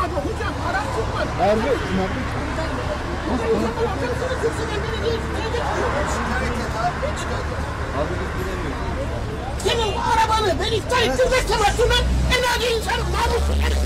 çıkmadı hocam. Araç çıkmadı. Harbi. Senin bu arabanı ben iptal ettirmek temasını en adi insanın namusu herif.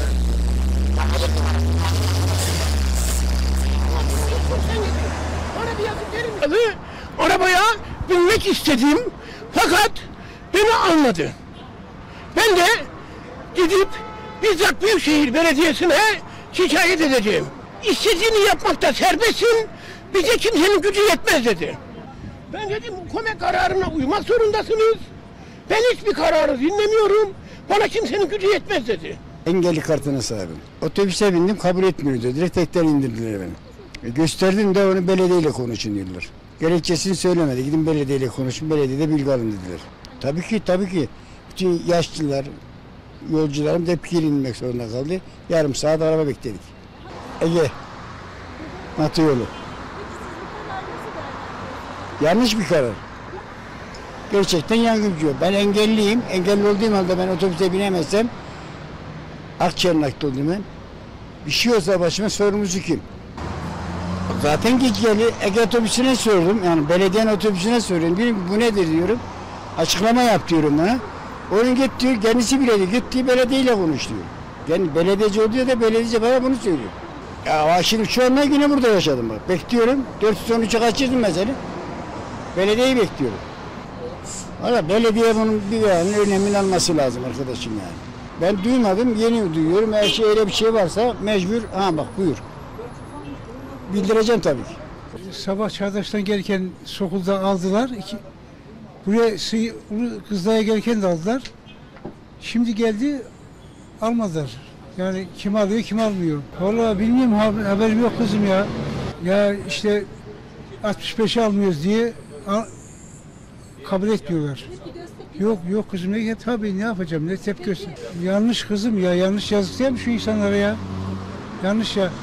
Bana bir yazık verin. Arabaya binmek istedim fakat beni almadı. Ben de gidip bizzat Büyükşehir Belediyesi'ne şikayet edeceğim. İstediğini yapmakta serbestsin, bize kimsenin gücü yetmez dedi. Ben dedim bu KOME kararına uymak zorundasınız. Ben hiçbir kararı dinlemiyorum, bana kimsenin gücü yetmez dedi. Engelli kartına sahibim. Otobüse bindim, kabul etmiyor dedi. Direkt tekten indirdiler beni. Gösterdim de onu belediyeyle konuşun diyorlar. Gerekçesini söylemedi. Gidin belediyeyle konuşun, belediyede bilgi alın dediler. Tabii ki. Bütün yaşlılar, yolcularım da pikir inmek zorunda kaldı. Yarım saat araba bekledik. Ege, Natı yolu. Yanlış bir karar. Gerçekten yangıncı. Ben engelliyim. Engelli olduğum halde ben otobüse binemezsem Akçay'ın nakli oldum ben. Bir şey olsa başıma sorumlusu kim? Zaten geceli Ege otobüsüne sordum. Yani belediyenin otobüsüne soruyorum. Diyorum bu nedir diyorum. Açıklama yap diyorum bana. Onun git diyor, kendisi bile diyor. Gitti belediyeyle konuş diyor. Yani belediyeci oluyor da belediyeci bana bunu söylüyor. Ya şimdi şu anda yine burada yaşadım bak. Bekliyorum. 413'e kaçırdım mesela. Belediyeyi bekliyorum. Valla belediye bunun bir önemini alması lazım arkadaşım yani. Ben duymadım, yeni duyuyorum. Eğer öyle bir şey varsa mecbur, bak buyur. Bildireceğim tabii ki. Sabah Çağdaş'tan gelirken Sokul'da aldılar. Buraya Kızılay'a gelirken de aldılar. Şimdi geldi almadılar. Yani kim alıyor kim almıyor. Vallahi bilmiyorum, haberim yok kızım ya. Ya işte 65'i almıyoruz diye kabul etmiyorlar. Yok kızım, tabii ne yapacağım, ne tepki göster. Yanlış kızım ya, yanlış yazık değil mi şu insanlara ya? Yanlış ya.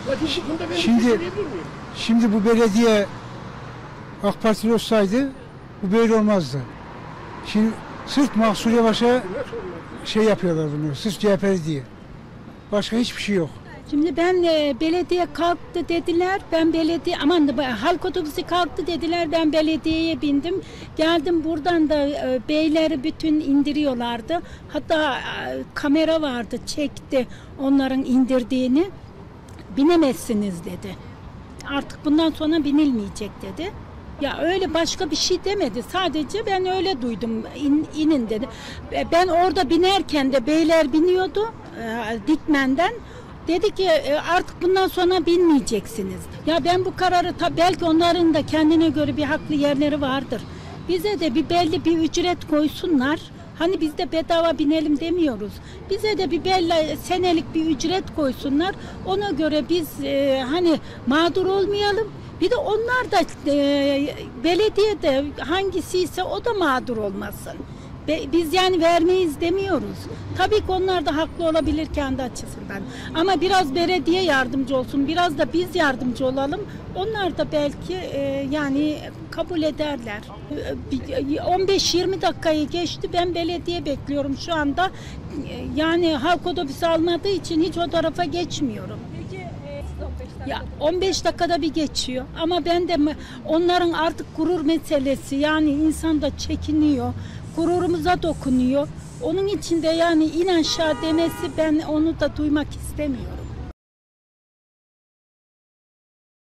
Şimdi bu belediye AK Partili olsaydı bu böyle olmazdı. Şimdi sırf Mahsur Yavaş'a şey yapıyorlar bunu, sırf CHP'li diye. Başka hiçbir şey yok. Şimdi ben belediye kalktı dediler, halk otobüsü kalktı dediler, ben belediyeye bindim. Geldim buradan da beyleri bütün indiriyorlardı. Hatta kamera vardı, çekti onların indirdiğini. Binemezsiniz dedi. Artık bundan sonra binilmeyecek dedi. Ya öyle başka bir şey demedi. Sadece ben öyle duydum. İnin dedi. Ben orada binerken de beyler biniyordu Dikmen'den. Dedi ki artık bundan sonra binmeyeceksiniz. Ya ben bu kararı belki onların da kendine göre bir haklı yerleri vardır. Bize de belli bir ücret koysunlar. Hani biz de bedava binelim demiyoruz. Bize de belli senelik bir ücret koysunlar. Ona göre biz hani mağdur olmayalım. Bir de onlar da belediyede hangisiyse o da mağdur olmasın. Biz yani vermeyiz demiyoruz. Tabii ki onlar da haklı olabilir kendi açısından. Ama biraz belediye yardımcı olsun, biraz da biz yardımcı olalım. Onlar da belki yani kabul ederler. 15-20 dakikayı geçti. Ben belediye bekliyorum şu anda. Yani halk otobüsü almadığı için hiç o tarafa geçmiyorum. Ya 15 dakikada bir geçiyor. Ama ben de onların artık gurur meselesi, yani insan da çekiniyor. Gururumuza dokunuyor. Onun için de yani in aşağı demesi, ben onu da duymak istemiyorum.